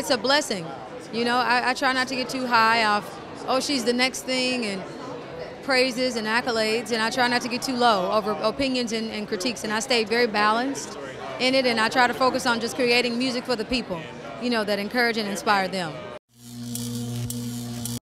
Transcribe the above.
it's a blessing. You know, I try not to get too high off, oh, she's the next thing, and praises and accolades, and I try not to get too low over opinions and critiques, and I stay very balanced in it, and I try to focus on just creating music for the people, you know, that encourage and inspire them.